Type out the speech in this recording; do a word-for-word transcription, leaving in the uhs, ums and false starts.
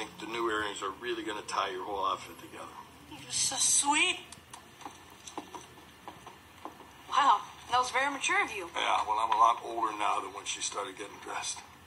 think the new earrings are really going to tie your whole outfit together. You're so sweet. Wow, that was very mature of you. Yeah, well, I'm a lot older now than when she started getting dressed.